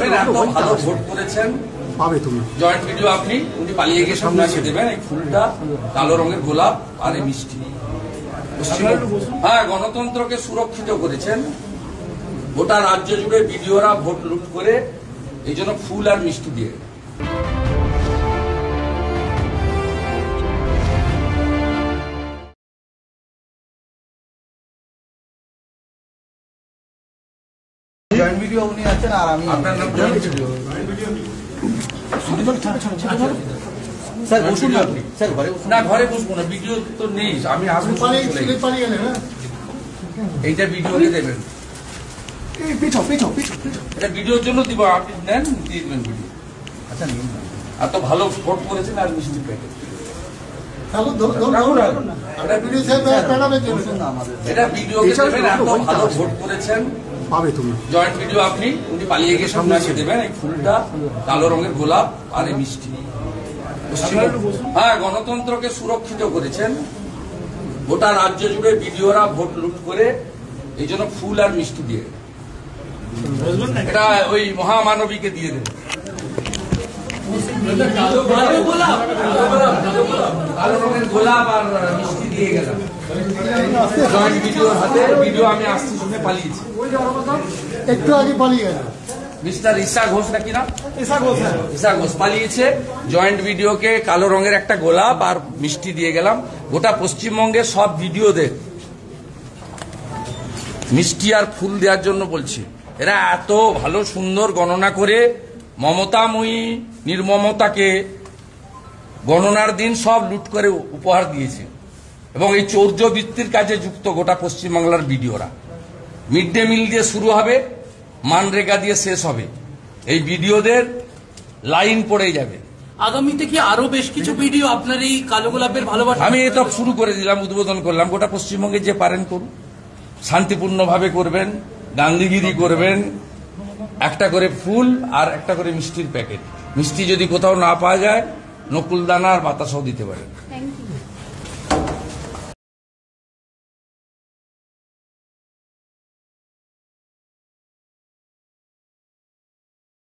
দেখবেন এত ভালো ভোট করেছেন পাবে তুমি জয়েন্ট ভিডিও আপনি উনি পালিয়ে গিয়ে সামনে এসে দেবেন এই ফুলটা কালো রঙের গোলাপ আর এই মিষ্টি হ্যাঁ গণতন্ত্রকে সুরক্ষিত করেছেন গোটা রাজ্য জুড়ে বিডিওরা ভোট লুট করে এই জন্য ফুল আর মিষ্টি দিয়ে জয়েন্ট ভিডিও উনি আছেন আর আমি আপনার নাম জয়েন্ট ভিডিও স্যার বসুন না আপনি স্যার ঘরে বসুন না ঘরে বসবো না ভিডিও তো নেই আমি আসবো এইটা ভিডিওকে দেবেন এটা ভিডিওর জন্য দিব আপনি নেন দিয়ে দেবেন ভিডিও আচ্ছা নিন না এত ভালো ভোট করেছেন আর মিষ্টি প্যাকেট বসুন না আমাদের এটা ভিডিওকে দেবেন এত ভালো ভোট করেছেন পাবে তুমি জয়েন্ট ভিডিও আপনি উনি পালিয়ে গিয়ে সামনে এসে দেবেন এই ফুলটা কালো রঙের গোলাপ আর এই মিষ্টি হ্যাঁ গণতন্ত্রকে সুরক্ষিত করেছেন গোটা রাজ্য জুড়ে বিডিওরা ভোট লুট করে এই জন্য ফুল আর মিষ্টি দিয়ে এটা ওই মহামানবীকে দিয়ে দেবে কালো রঙের গোলাপ আর মিষ্টি দিয়ে গেলাম জয়েন্ট ভিডিওর হাতে ভিডিও আমি আসছি শুনে পালিয়েছি একটু আগে পালিয়ে গেল মিস্টার ঈশা ঘোষ নাকি না ঈশা ঘোষ পালিয়েছে জয়েন্ট ভিডিওকে কালো রঙের একটা গোলাপ আর মিষ্টি দিয়ে গেলাম গোটা পশ্চিমবঙ্গের সব ভিডিওদের মিষ্টি আর ফুল দেওয়ার জন্য বলছি এরা এত ভালো সুন্দর গণনা করে মমতাময়ী নির্মমতাকে গণনার দিন সব লুট করে উপহার দিয়েছে এবং এই চৌর্যবৃত্তির কাজে যুক্ত গোটা পশ্চিমবাংলার ভিডিওরা মিড ডে মিল দিয়ে শুরু হবে মানরেগা দিয়ে শেষ হবে এই ভিডিওদের লাইন পড়ে যাবে আগামীতে কি আরো বেশ কিছু ভিডিও আপনার এই কালো গোলাপের ভালোবাসা আমি এটা শুরু করে দিলাম উদ্বোধন করলাম গোটা পশ্চিমবঙ্গে যে পারেন করুন শান্তিপূর্ণভাবে করবেন গান্ধীগিরি করবেন একটা করে ফুল আর একটা করে মিষ্টির প্যাকেট মিষ্টি যদি কোথাও না পাওয়া যায় নকুলদানা আর বাতাসাও দিতে পারেন থ্যাংক ইউ